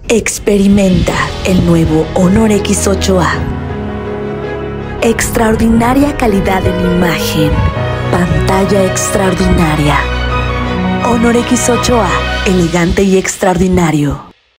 Experimenta el nuevo Honor X8A. Extraordinaria calidad en imagen. Pantalla extraordinaria. Honor X8A, elegante y extraordinario.